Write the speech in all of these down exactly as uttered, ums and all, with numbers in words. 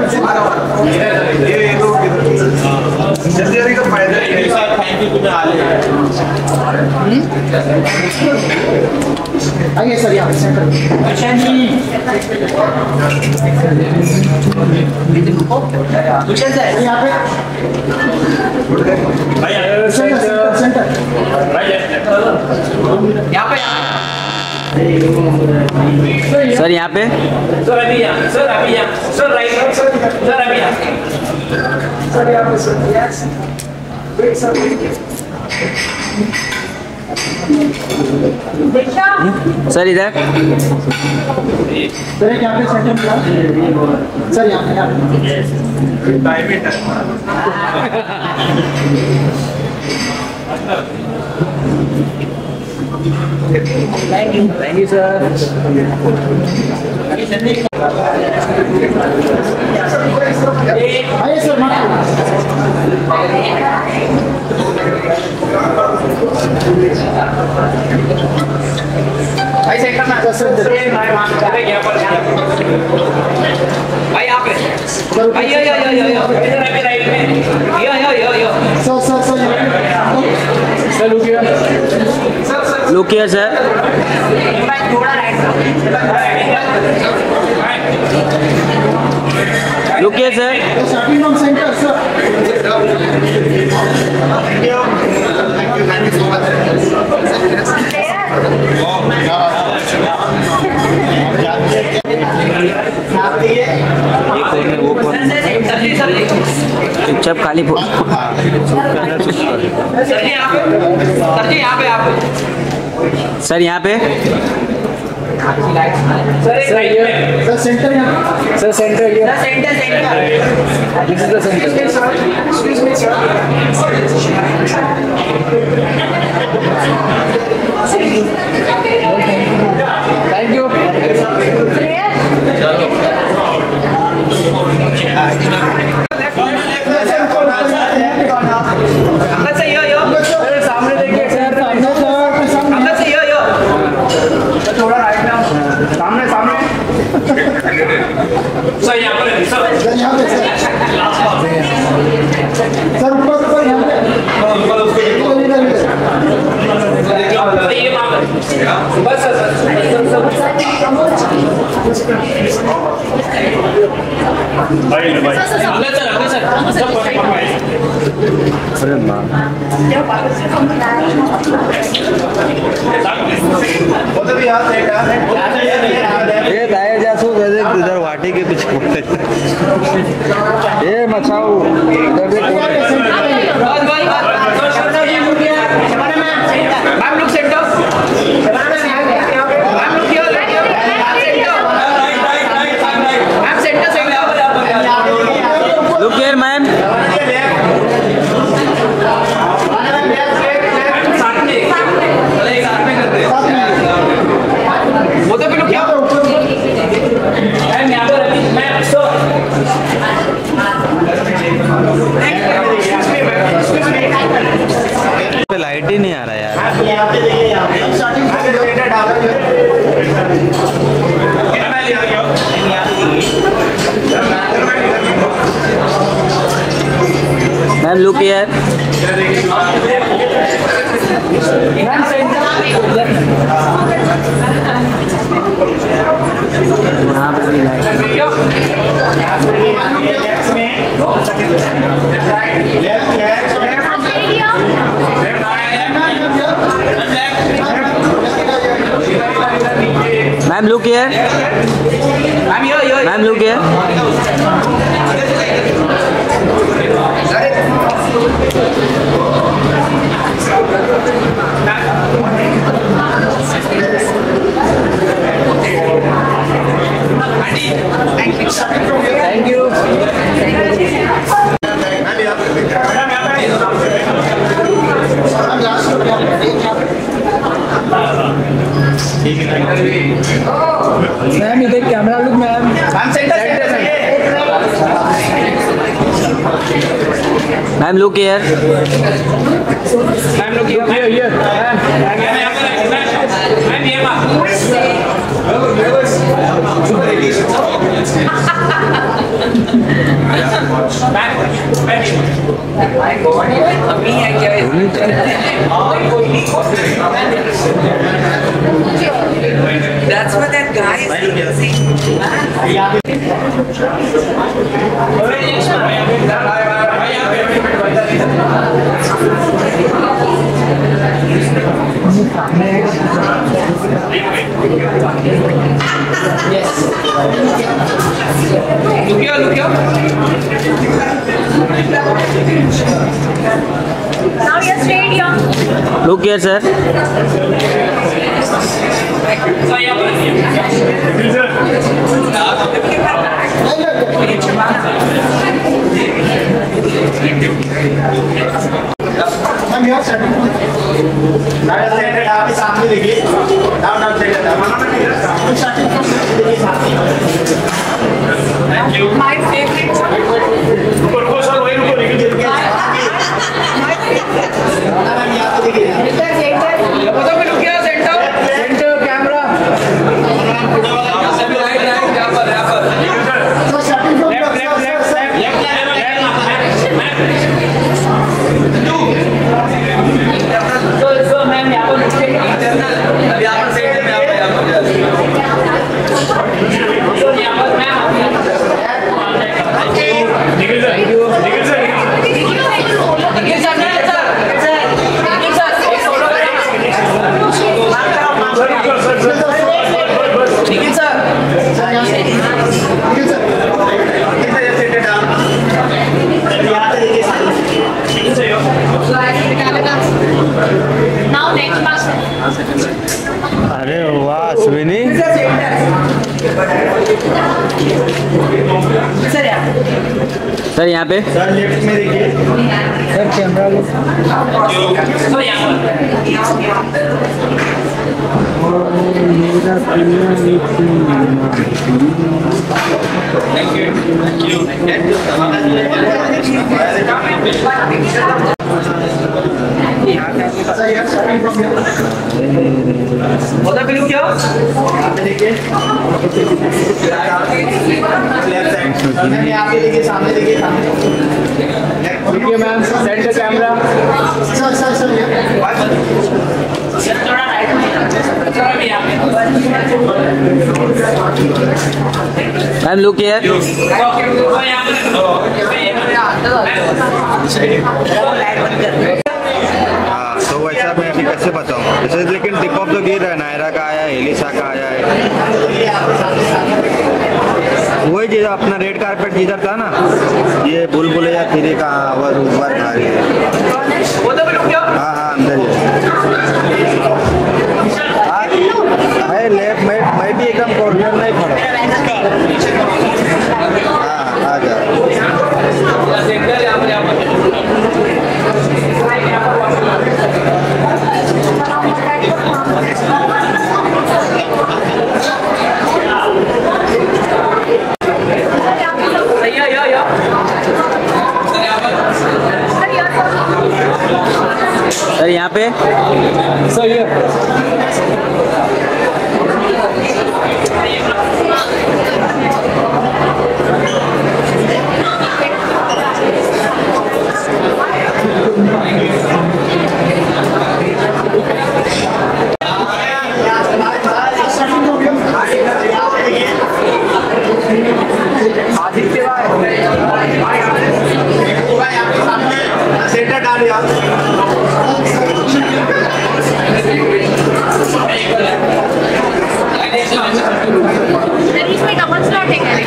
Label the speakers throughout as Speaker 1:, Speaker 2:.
Speaker 1: जल्दी का फायदा है। थैंक यू तुम्हें आले
Speaker 2: आइए सर यहाँ सेंटर। अच्छा जी कुछ है यहाँ पे
Speaker 1: भाई
Speaker 2: सेंटर सेंटर
Speaker 1: यहाँ पे
Speaker 3: सर यहाँ पे
Speaker 1: सर अभी यहाँ सर अभी यहाँ सर राइट सर सर अभी यहाँ
Speaker 2: सर यहाँ पे sir yes wait sir
Speaker 3: sir इधर
Speaker 2: सर यहाँ पे सेंटर मिला सर यहाँ पे यहाँ
Speaker 3: thank you thank you sir.
Speaker 2: आइए सर
Speaker 1: भाई सेंटर में सर भाई वहाँ पे क्या पर भाई यहाँ पे भाई यो यो यो यो यो इधर अभी राइट में yo yo yo yo
Speaker 2: sir sir sir
Speaker 1: sir look here
Speaker 3: look here sir
Speaker 1: भाई थोड़ा right
Speaker 3: look here sir
Speaker 2: starting from centre sir
Speaker 1: thank you thank you so much
Speaker 3: ये कौन है वो कौन चुपचाप खाली
Speaker 1: सर जी यहाँ पे सर जी यहाँ पे आप
Speaker 3: सर यहाँ पे
Speaker 1: सर
Speaker 2: सर सेंटर यहाँ
Speaker 1: sir centre sir centre centre this is the centre excuse me sir thank you अंदर से यो यो सर सामने देखिए सर अंदर से यो यो थोड़ा राइट ना सामने सामने सर यहाँ पर सर
Speaker 2: सर यहाँ पे सर सर ऊपर ऊपर यहाँ पे
Speaker 1: ऊपर उसको
Speaker 2: इधर इधर
Speaker 1: ये वहाँ पर बस सर भाई भाई अगले सर अगले सर सब
Speaker 3: अरे माँ ये दायर जासू गए इधर वाटी के पीछे ये मचाओ इधर भी
Speaker 1: बस भाई ma'am look centre ma'am look here ma'am centre centre
Speaker 3: look here ma'am
Speaker 1: वो तो फिर क्या मैम यहाँ पर अभी मैम सो
Speaker 3: पे लाइट ही नहीं आ रहा यार
Speaker 2: यहाँ पे देखिए यहाँ पे स्टार्टिंग फ्रॉम सेंटर डाला
Speaker 3: मैम लुक हियर यहाँ पर भी light ma'am look here
Speaker 1: ma'am yo yo
Speaker 3: ma'am look here
Speaker 1: thank you
Speaker 2: ma'am इधर camera look ma'am
Speaker 1: ma'am centre
Speaker 3: ma'am look here
Speaker 1: ma'am look here here ma'am ये ma'am अभी है क्या That's what that guy is using. Yes. Look here, look here.
Speaker 4: Now you're straight, young.
Speaker 3: Look here, sir.
Speaker 2: हम यहाँ setting down centre आप सामने देखिए down down centre down setting thank you
Speaker 4: My favorite one.
Speaker 2: ऊपर को sir वही ऊपर निकल जाएंगे मैम यहाँ पे देखिए
Speaker 4: Center, center.
Speaker 1: पता भी look here, center. Center camera. Right, right. यहाँ पर, यहाँ पर.
Speaker 2: Sir setting from left left left left
Speaker 1: So, so ma'am यहाँ पर look here. अब यहाँ पर center में यहाँ पर, यहाँ पर. So यहाँ पर ma'am.
Speaker 2: Nikhil sir Nikhil sir
Speaker 1: Nikhil sir, Nikhil sir, sir, Nikhil sir, एक सोलो करें. Nikhil sir.
Speaker 2: Nikhil sir centre down यहाँ पे देखिए निकल सर
Speaker 4: Now next pass.
Speaker 3: अरे वाह अश्विनी
Speaker 1: सर यहाँ.
Speaker 3: सर यहाँ पे
Speaker 2: सर लेफ्ट में देखिए
Speaker 1: सर कैमरा लो. सर यहाँ पर.
Speaker 2: सर यहाँ सेटिंग फ्रॉम
Speaker 1: पता भी look here.
Speaker 2: यहाँ पे देखिए लेफ्ट साइड मैम यहाँ पे देखिए सामने देखिए सामने
Speaker 1: देखिए ma'am, centre camera.
Speaker 2: Sir sir sir
Speaker 1: थोड़ा राइट में. थोड़ा भी यहाँ पे.
Speaker 3: मैम लुक हियर
Speaker 1: तो यहाँ पर.
Speaker 3: हाँ तो वैसा मैं अभी कैसे बताऊँ जैसे लेकिन टिप ऑफ द गियर है नायरा का आया है एलिसा का आया है वही चीज़ अपना रेड कारपेट जिधर था ना ये बुलबुल या थ्री का आवाज ऊपर खा रही है
Speaker 1: वो तो भी look here.
Speaker 3: हाँ हाँ अंदर ही है लेफ्ट मैं मैं भी एकदम कॉर्नर नहीं खड़ा हाँ आ जा
Speaker 1: सेंटर यहाँ पर, यहाँ पर. सही है, या, या. सर यहाँ पर.
Speaker 3: सर यहाँ पे
Speaker 1: सही है.
Speaker 2: सेंटर डाल यार
Speaker 4: Then इसमें double slotting है.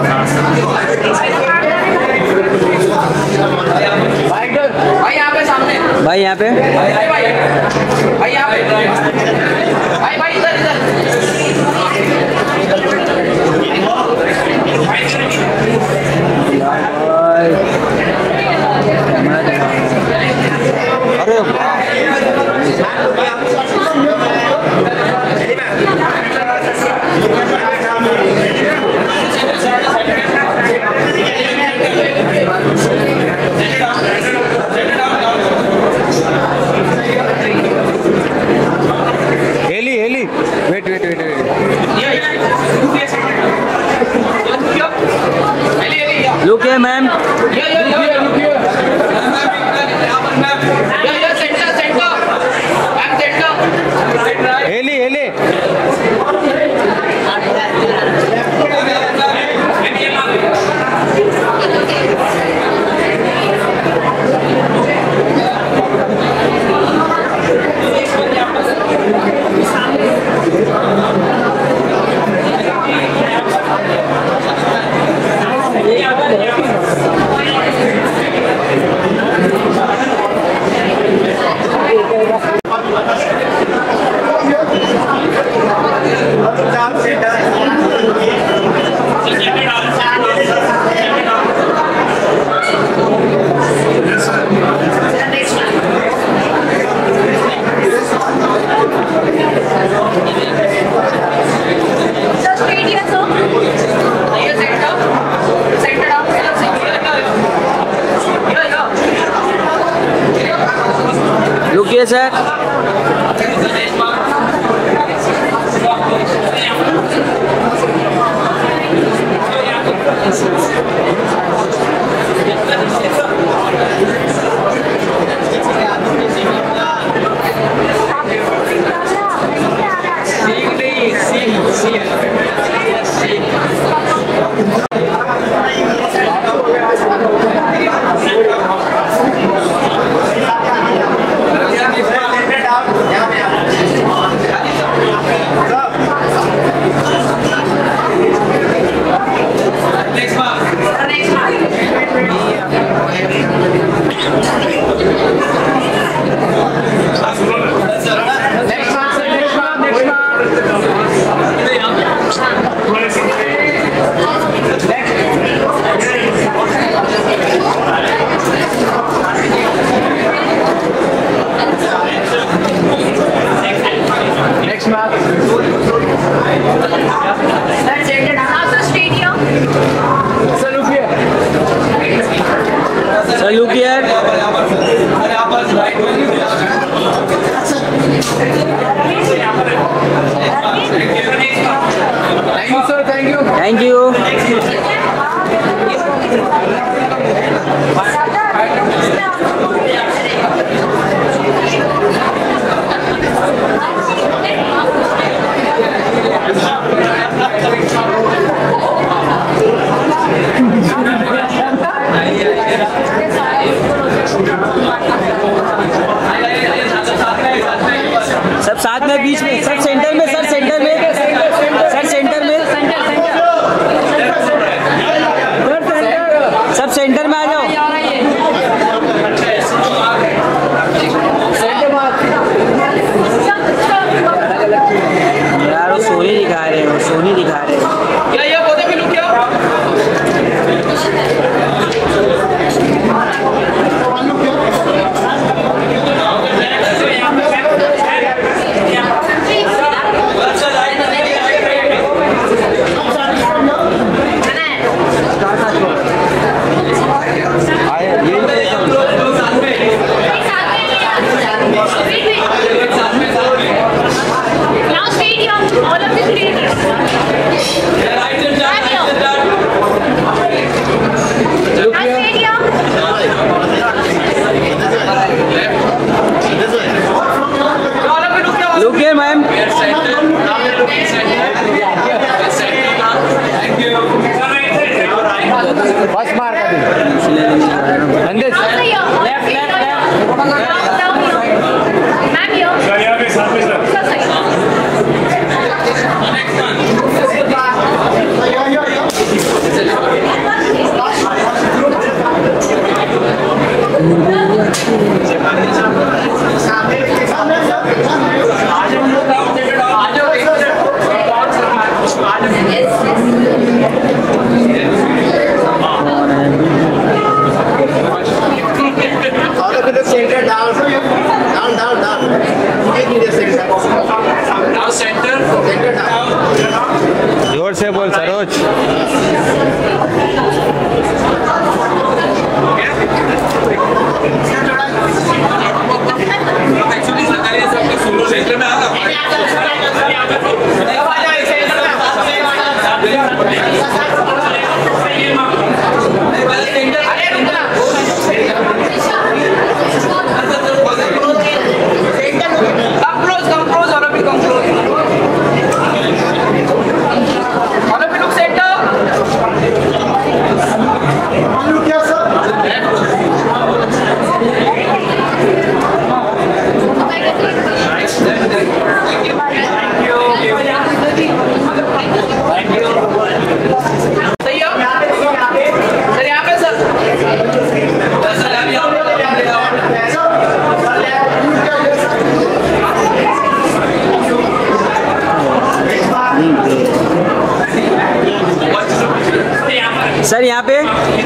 Speaker 1: भाई यहाँ पे सामने.
Speaker 3: भाई यहाँ पे
Speaker 1: भाई भाई भाई यहाँ पे. भाई भाई इधर इधर.
Speaker 3: अरे वाह हेली हेली wait wait wait wait
Speaker 1: Look here, ma'am. Yeah, yeah, yeah. Look here. Yeah, yeah. Center, center. Ma'am, center.
Speaker 3: हेली हेली
Speaker 1: Look here, sir. Sir, look here.
Speaker 2: Thank you, sir. Thank you.
Speaker 1: Thank you. सब साथ में बीच में sir centre में sir centre में sir centre में सब सेंटर में आ जाओ यार वो सोनी दिखा रहे हो सोनी दिखा रहे हो Look here, ma'am.
Speaker 2: First mark. And this.
Speaker 4: Left, left, left. Down here. Ma'am here.
Speaker 5: Sir, यहाँ पे साथ में sir.
Speaker 4: Sir, side.
Speaker 1: Yes, yes.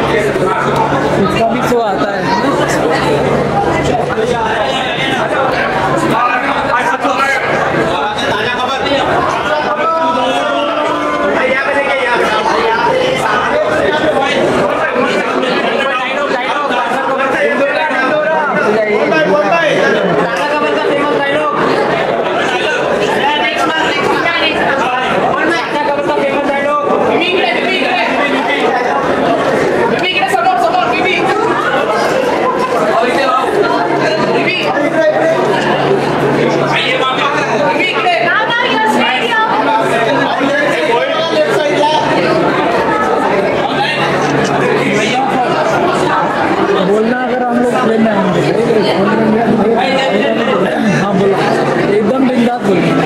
Speaker 5: इसका भी शो आता है बोलना अगर हम लोग ट्रेन में आएंगे हाँ बोलो एकदम बिंदास बोलना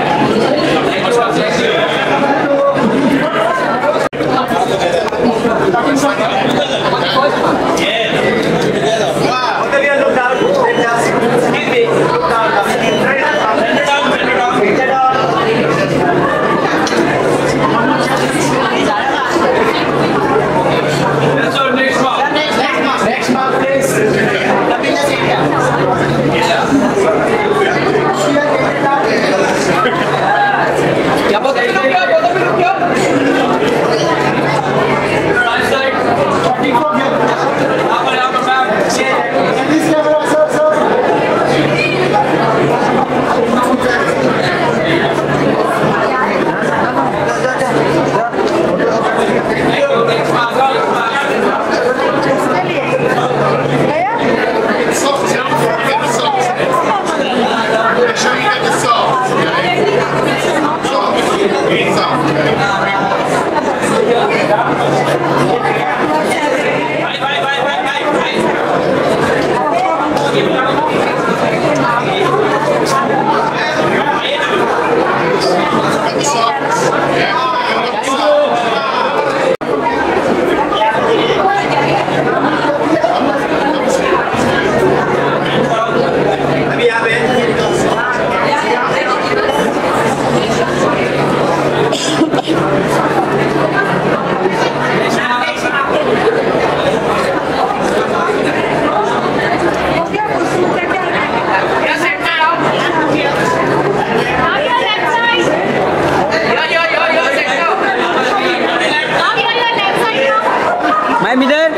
Speaker 5: मैम इधर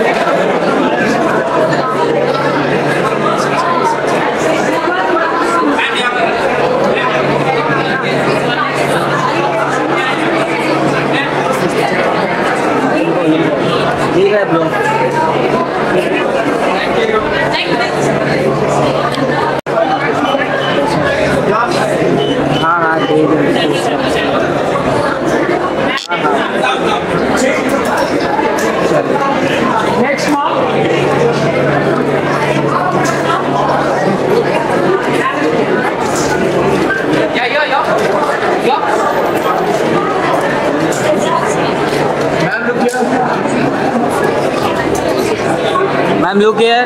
Speaker 5: ठीक है ब्रो हाँ हाँ ठीक है next
Speaker 1: Yeah, yeah, yeah. Yeah. Ma'am, look here.
Speaker 5: Ma'am look here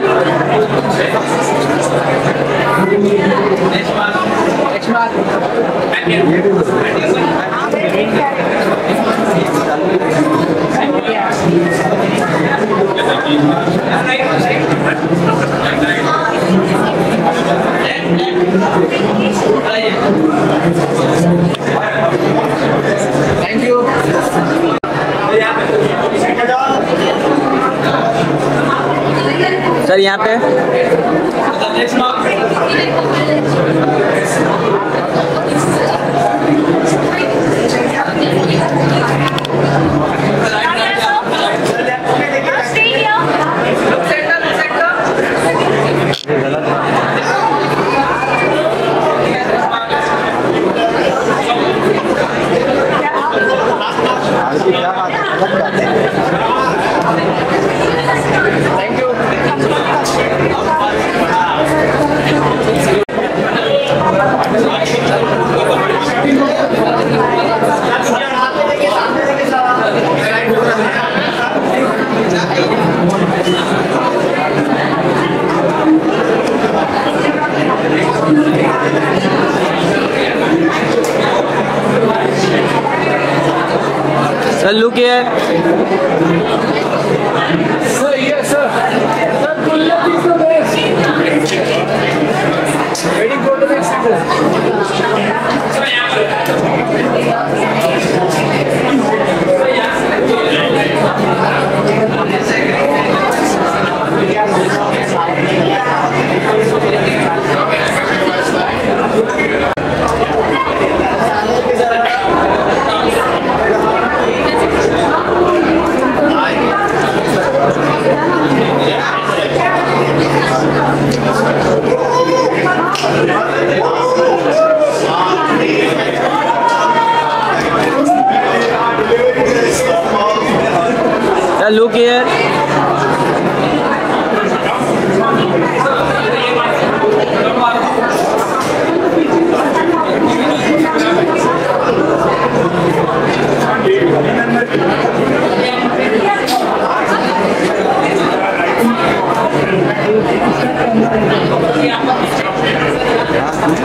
Speaker 1: Next one. Next one. And here. Thank you.
Speaker 5: Sir यहाँ पे
Speaker 1: Thank you.
Speaker 5: Sir, look here.
Speaker 1: So,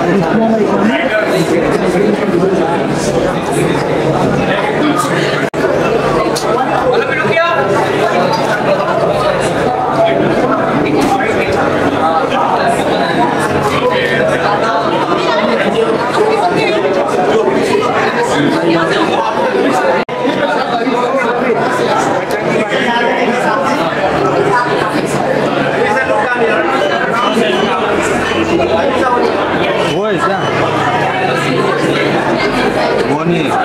Speaker 3: वो है क्या? वो नहीं है।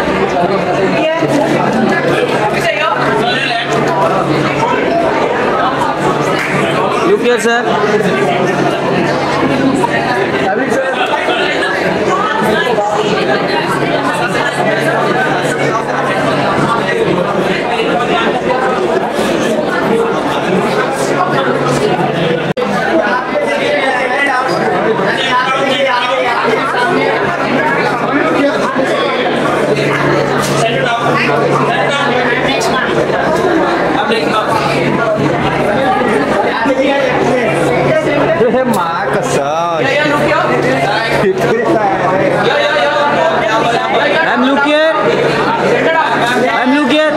Speaker 5: Look here, sir.
Speaker 3: माँ कसम।
Speaker 5: Ma'am, look here. Ma'am, look here.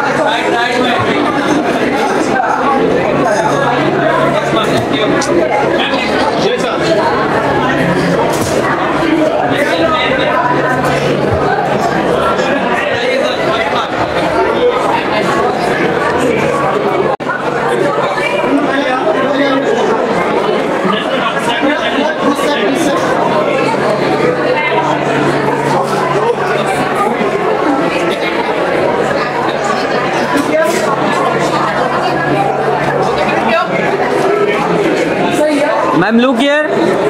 Speaker 5: Ma'am, look here.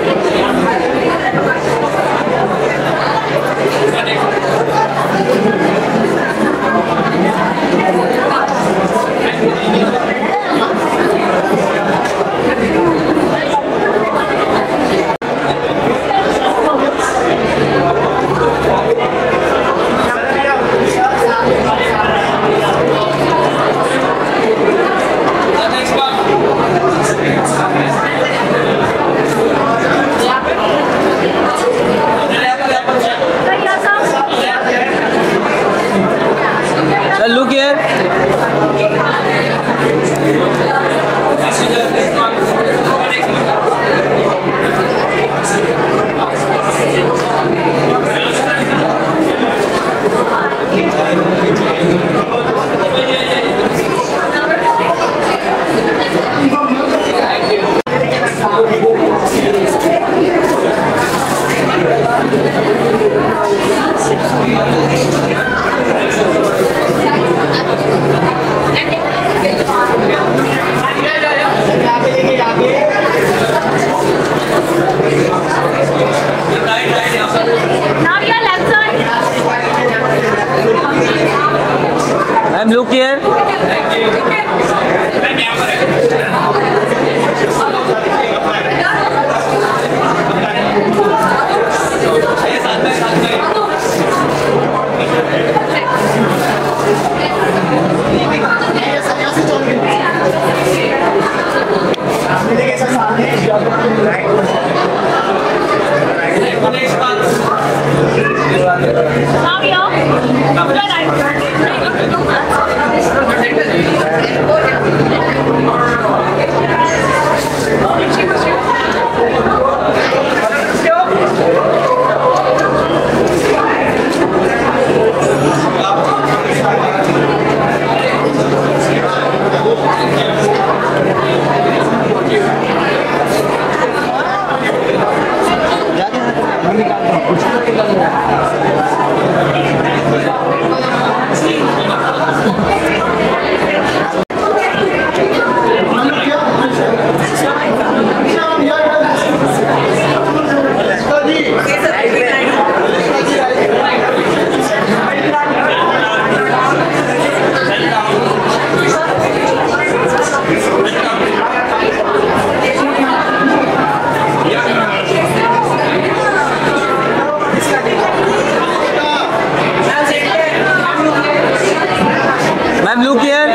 Speaker 5: Sir, look here.
Speaker 4: Now your left side.
Speaker 5: Ma'am, look here.
Speaker 4: Now your right side. Ma'am, look here.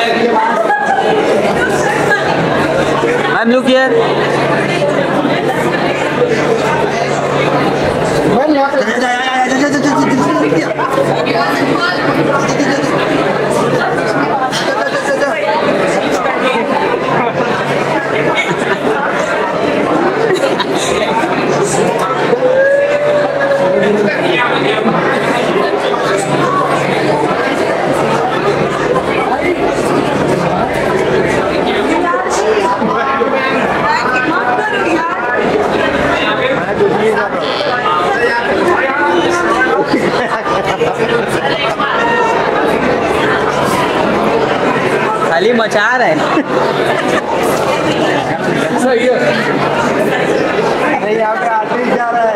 Speaker 4: Ma'am, look here.
Speaker 5: खाली मचा रहा है। सही है।
Speaker 3: अरे यहाँ पे आर्टिस्ट जा रहा है।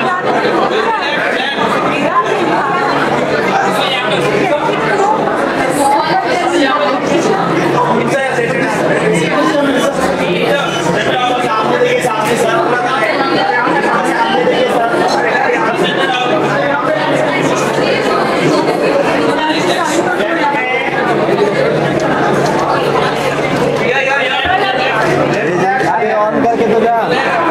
Speaker 3: ऑन करके तो जा।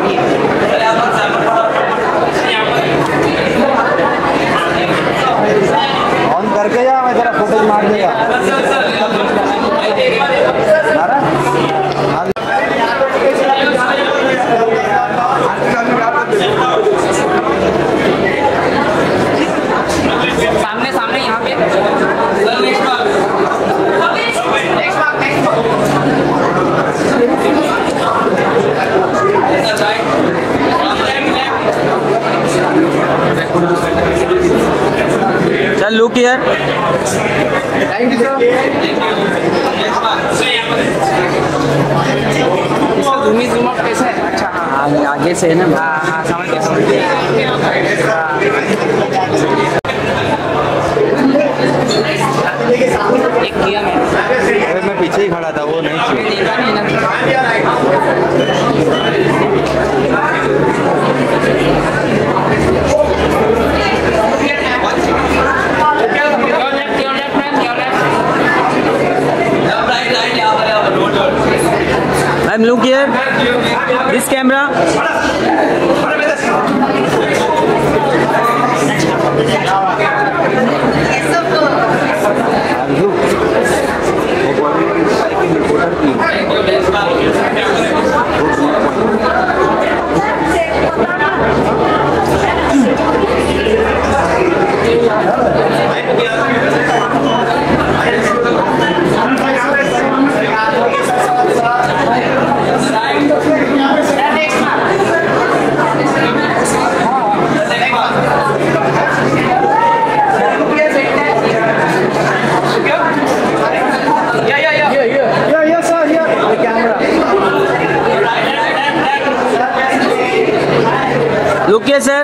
Speaker 3: ऑन करके जा, मैं तेरा फुटेज मार देगा।
Speaker 1: सामने सामने यहाँ पे
Speaker 5: चल look here.
Speaker 1: Thank you sir. Zoom zoom out कैसे है? अच्छा हाँ
Speaker 5: आगे आगे से है ना।
Speaker 1: हाँ हाँ समझ गया समझ गया। एक किया मैं।
Speaker 3: अरे मैं पीछे ही खड़ा था, वो नहीं
Speaker 1: देखा नहीं ना।
Speaker 5: I'm look here. This camera. Look here, sir.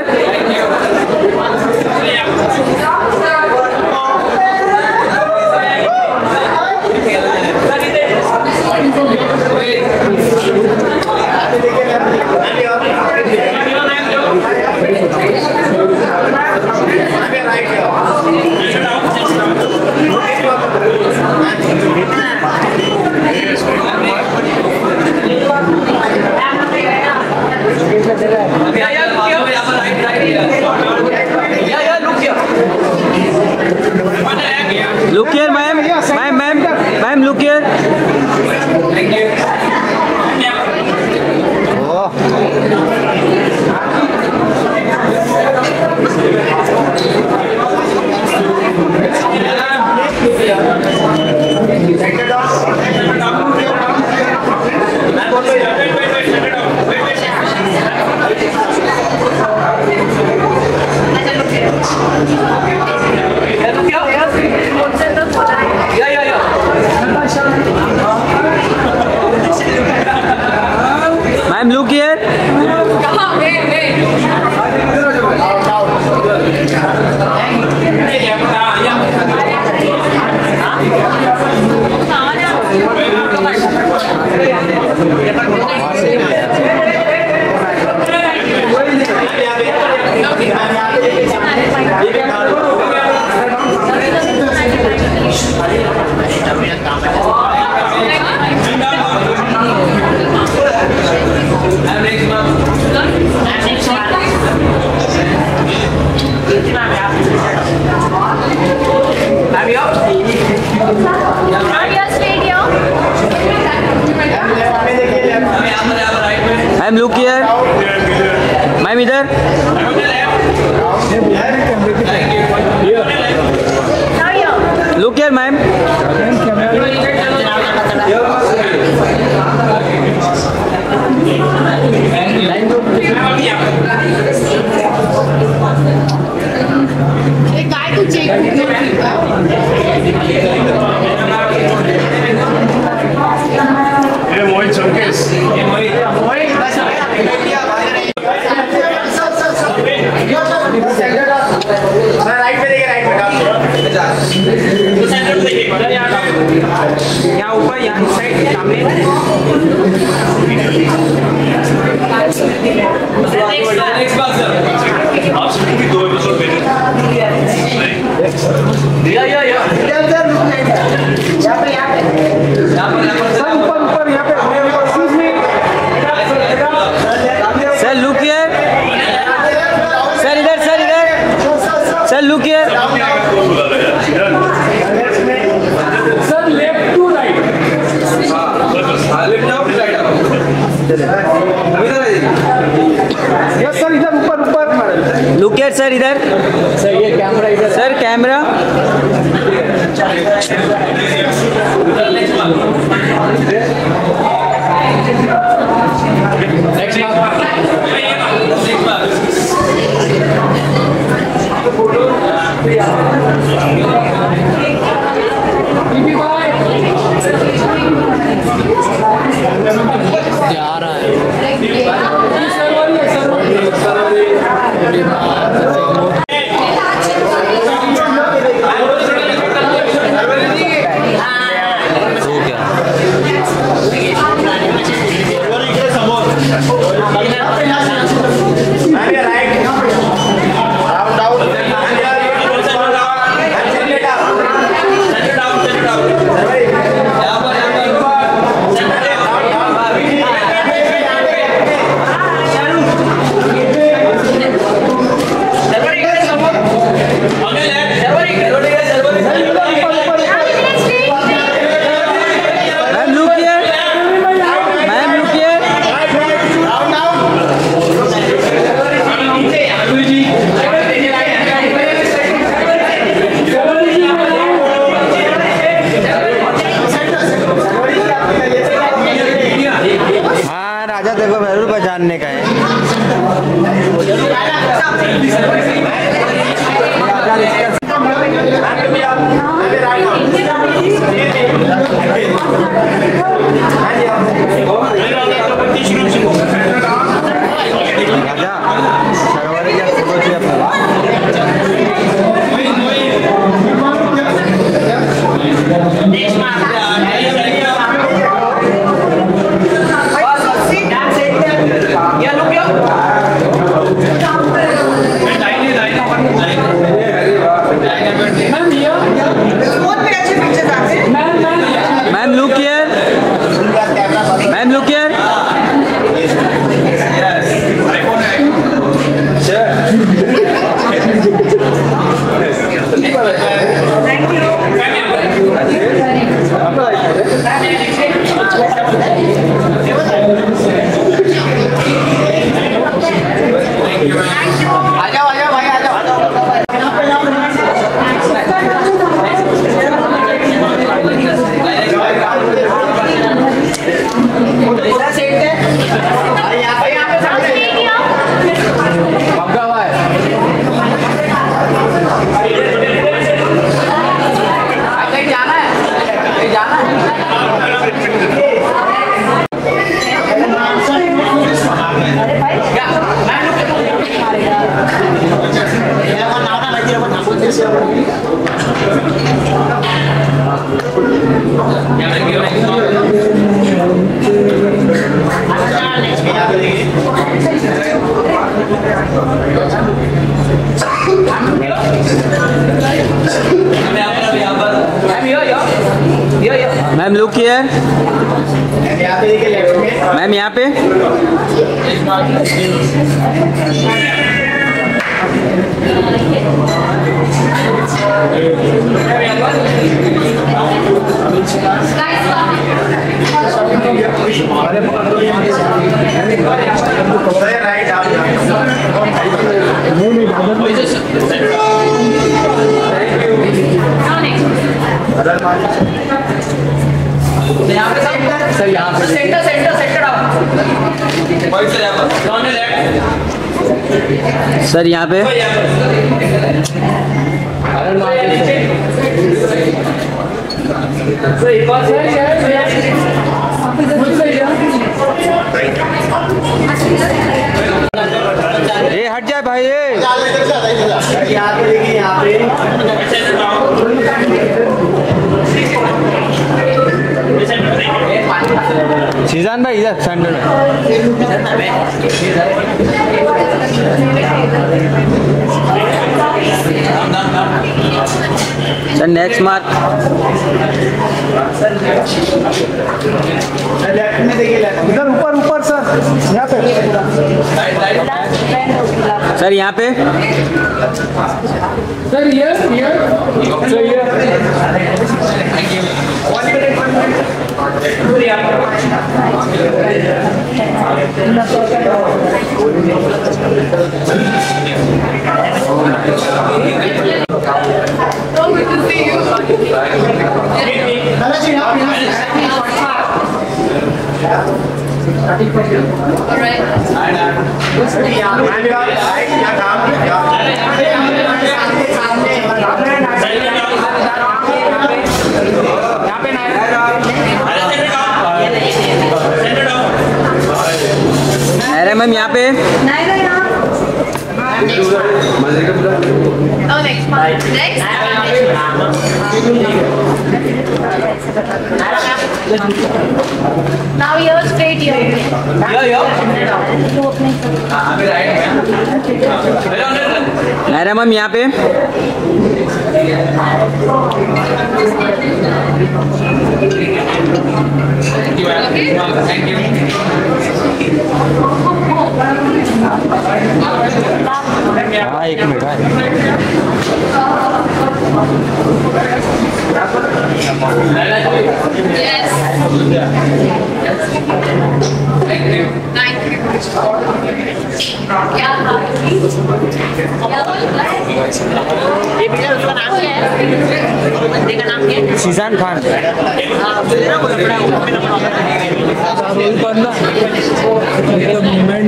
Speaker 5: Look here, ma'am. Ma'am, ma'am, ma'am, look here. Ma'am, look here.
Speaker 1: Next one.
Speaker 5: Ma'am look here, ma'am इधर, लुक हियर मैम,
Speaker 4: काय तू चेक
Speaker 2: ये मोहित चौकेश राइट पे देखिए, राइट पे
Speaker 1: यहाँ ऊपर यहाँ साइड सामने नेक्स्ट बार सर आप सबकी दो एपिसोड भेजें या या या यहाँ पे यहाँ पे यहाँ पे ऊपर ऊपर यहाँ पे excuse me
Speaker 5: sir look here, sir इधर, सर इधर, sir look here,
Speaker 1: sir left to right left out right out yes sir इधर ऊपर ऊपर
Speaker 5: लुक हियर सर इधर,
Speaker 1: सर ये कैमरा इधर
Speaker 5: सर कैमरा,
Speaker 1: नेक्स्ट
Speaker 5: जा रहा है राजा तेरे को जरूर पहचानने का है। राजा सरवारी क्या फोटो चाहिए अपना? Ma'am look here, ma'am look here, ma'am look here, ma'am यहाँ पे,
Speaker 4: Guys,
Speaker 2: Sir, right down.
Speaker 4: Now next.
Speaker 1: यहाँ पे सर यहाँ पे सेंटर सेंटर सेंटर आओ वाइट से यहाँ पर डॉन लेफ्ट
Speaker 5: सर यहाँ पे
Speaker 1: सर एक बार सर
Speaker 5: ये हट जाए भाई ये
Speaker 2: यहाँ पे देखिए यहाँ पे
Speaker 5: सीजन भाई इधर सेंटर में सर नेक्स्ट मार्क
Speaker 2: लेफ्ट में देखिए लेफ्ट इधर ऊपर ऊपर सर यहाँ पे
Speaker 5: सर यहाँ पे
Speaker 1: सर ये ये सर ये वन मिनट वन मिनट पूरी आप
Speaker 4: So good to see you.
Speaker 2: दादा जी आप यहाँ
Speaker 4: All right.
Speaker 5: अरे मैम यहाँ पे
Speaker 4: Oh, next one. Next. Now you're straight here.
Speaker 1: यो यो अभी राइट में
Speaker 5: अरे मैम यहाँ पे
Speaker 1: थैंक यू
Speaker 5: हाँ एक मिनट हाँ
Speaker 4: Yes.
Speaker 1: Thank you
Speaker 4: Thank you. क्या था? क्या बोला? ये भैया उसका नाम क्या है? बंदे का नाम क्या है?
Speaker 5: सीजन खान
Speaker 4: हाँ, बोले ना वो कपड़ा वो
Speaker 5: पढ़ना मूवमेंट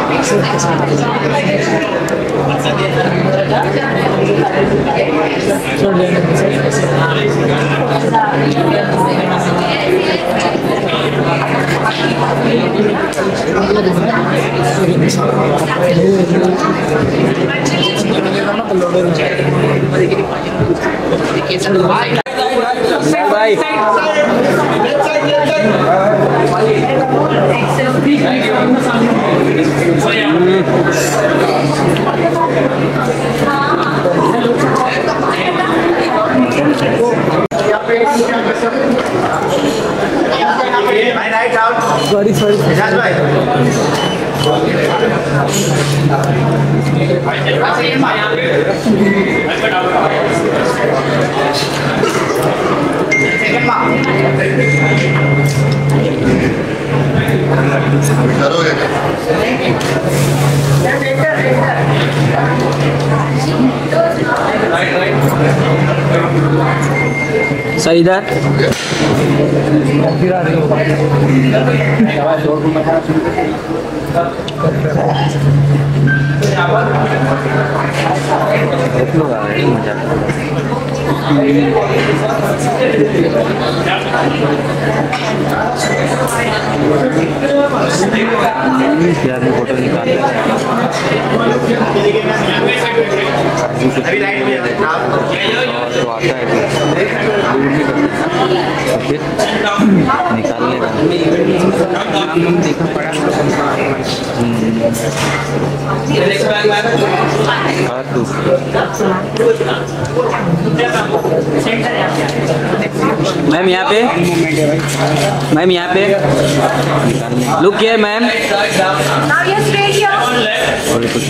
Speaker 5: भाई
Speaker 2: भाई right out
Speaker 5: sorry sorry
Speaker 2: Ejaz भाई सेकंड मार्क करोगे
Speaker 5: सर इधर लोग आ रहे हैं मजा फोटो निकाल
Speaker 2: अभी राइट में
Speaker 5: तो आता है फिर निकाल लेगा हम देखा पड़ा मैम यहाँ पे मैम यहाँ पे लुक किया ma'am
Speaker 4: Now you're straight here.
Speaker 5: और कुछ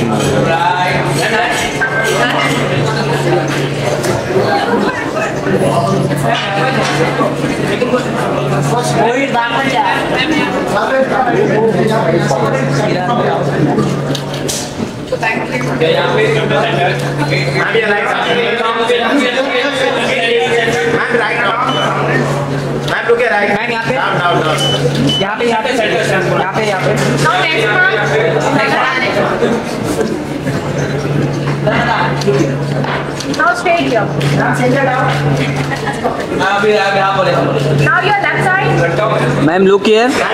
Speaker 4: Hold back on that.
Speaker 2: Ma'am रुके राइट
Speaker 1: मैम यहाँ पे
Speaker 2: डाउन डाउन डाउन
Speaker 1: यहाँ पे यहाँ पे यहाँ पे यहाँ पे
Speaker 4: Now straight here. Now your left side.
Speaker 5: Ma'am look here.
Speaker 4: Now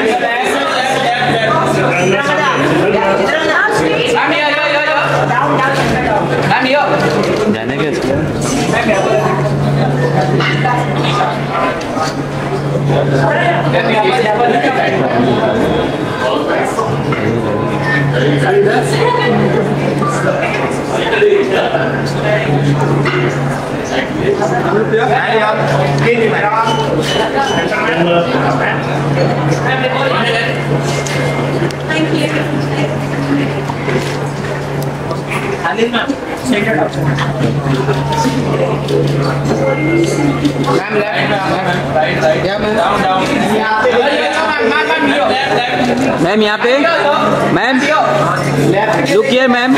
Speaker 4: straight.
Speaker 1: Ma'am yo yo yo yo
Speaker 4: Down, down, down.
Speaker 1: Ma'am yo
Speaker 5: जाने के
Speaker 4: Thank you.
Speaker 1: Ma'am left right right down down
Speaker 5: ma'am यहाँ पे ma'am look here ma'am.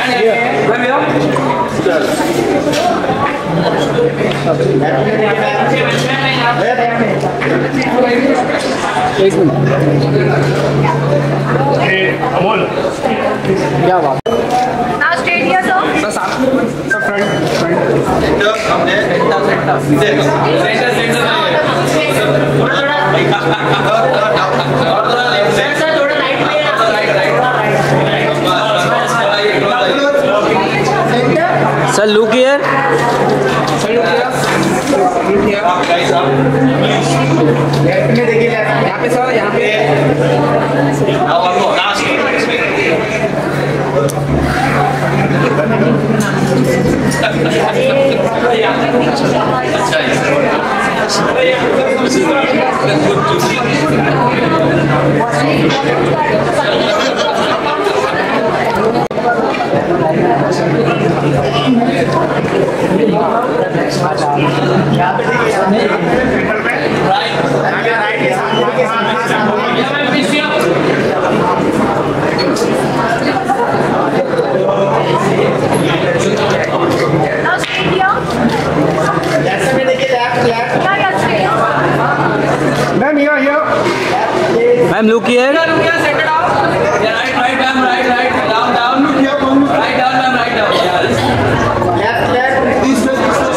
Speaker 5: क्या बात
Speaker 4: Now straight here, sir.
Speaker 5: Sir look here.
Speaker 1: यहाँ पे sir यहाँ पे
Speaker 4: Now straight here. Yeah, yeah, straight.
Speaker 2: Ma'am here here
Speaker 5: ma'am look here.
Speaker 1: Centre down right right ma'am right right down down right down ma'am right down
Speaker 2: left left this way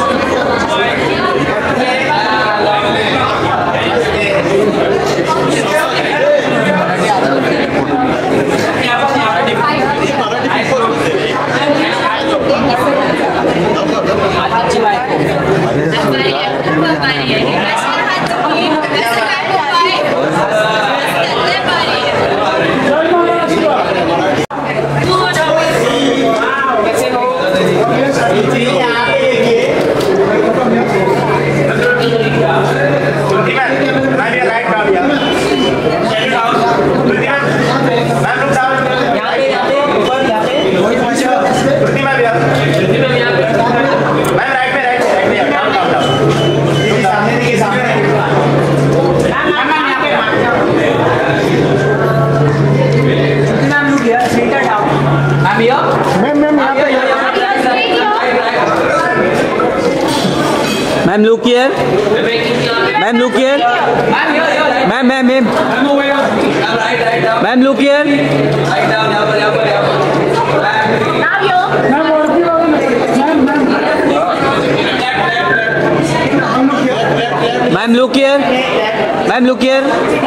Speaker 5: ma'am look here. Ma'am look here. Ma'am ma'am ma'am ma'am look here.
Speaker 4: Now here.
Speaker 5: Ma'am look here. Ma'am look here.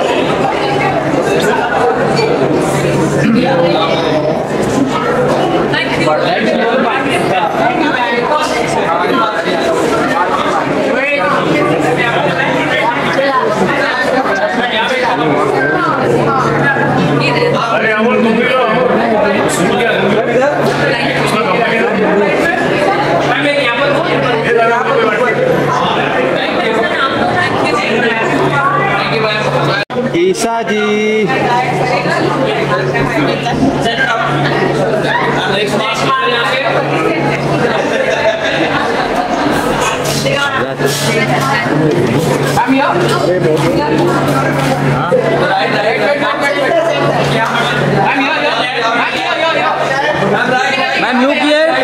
Speaker 2: अरे अमोल तुम भी लो
Speaker 3: Isa ji
Speaker 5: ma'am look here.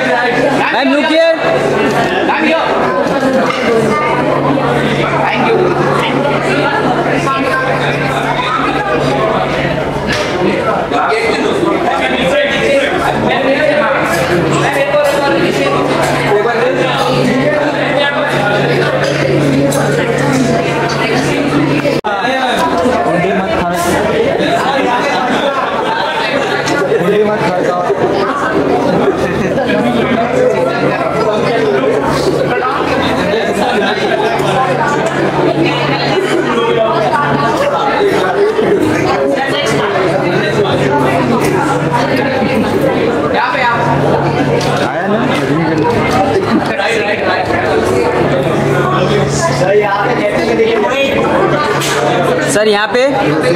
Speaker 5: Sir यहाँ पे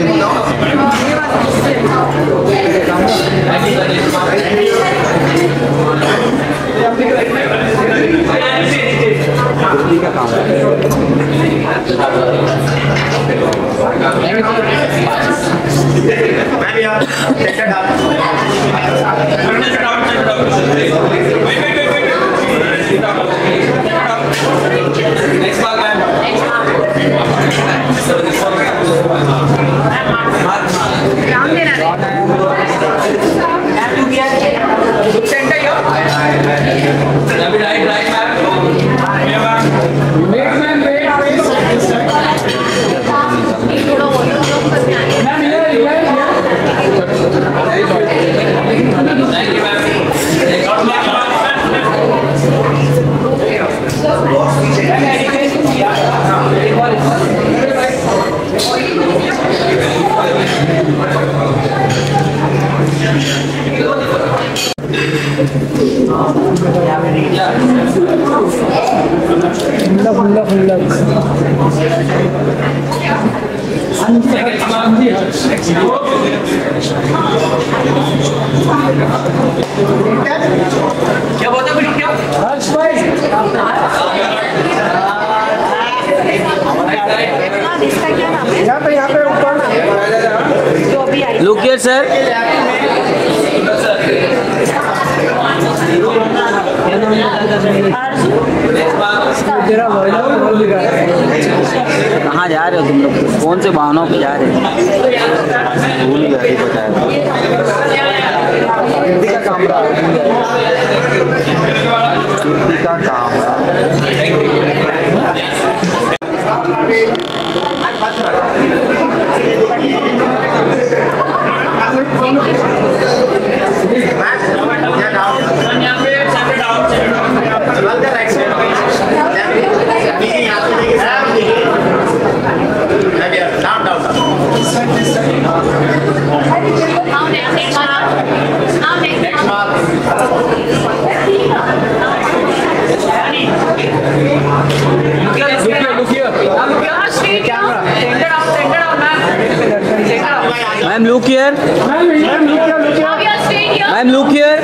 Speaker 1: क्या बोलते हो क्या
Speaker 2: यहाँ पे यहाँ पे ऊपर
Speaker 5: लुक हियर सर कहाँ जा रहे हो तुम लोग कौन से वाहनों पे जा रहे हो
Speaker 3: भूल गया बताया
Speaker 2: का कैमरा
Speaker 3: का काम
Speaker 5: ma'am look here ma'am look here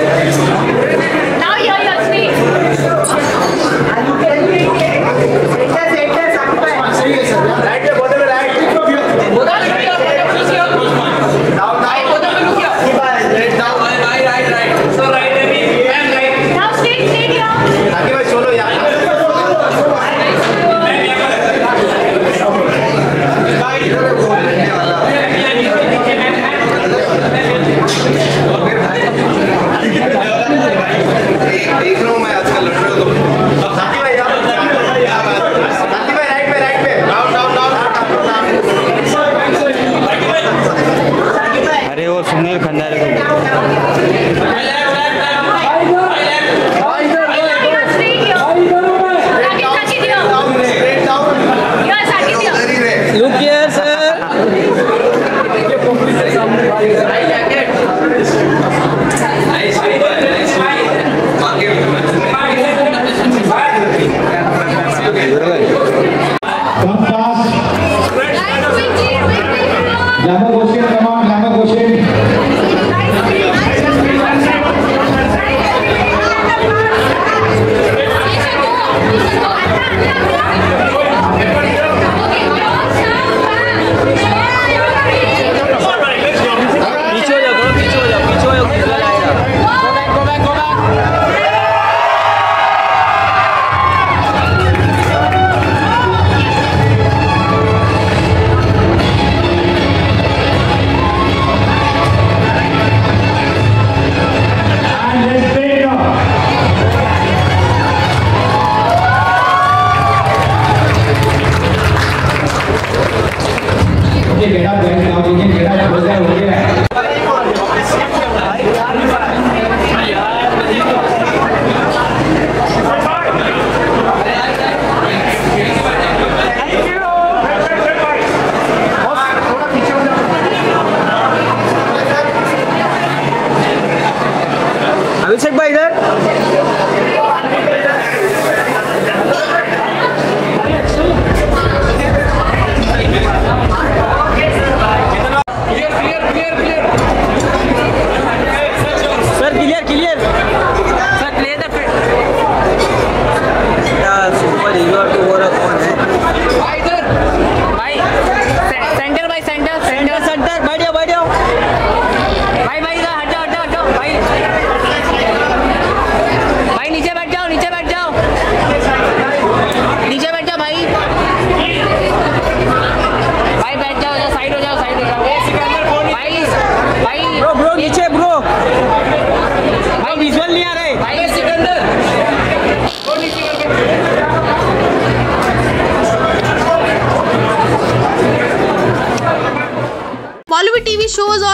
Speaker 5: अरे वो सुनील खंडारे को look here sir
Speaker 2: Lama question, come on, Lama question.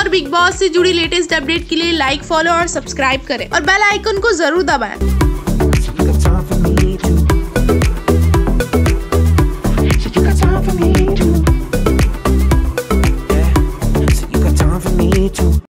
Speaker 6: Bigg Boss से जुड़ी लेटेस्ट अपडेट के लिए लाइक, फॉलो और सब्सक्राइब करें और बेल आइकन को जरूर दबाएं।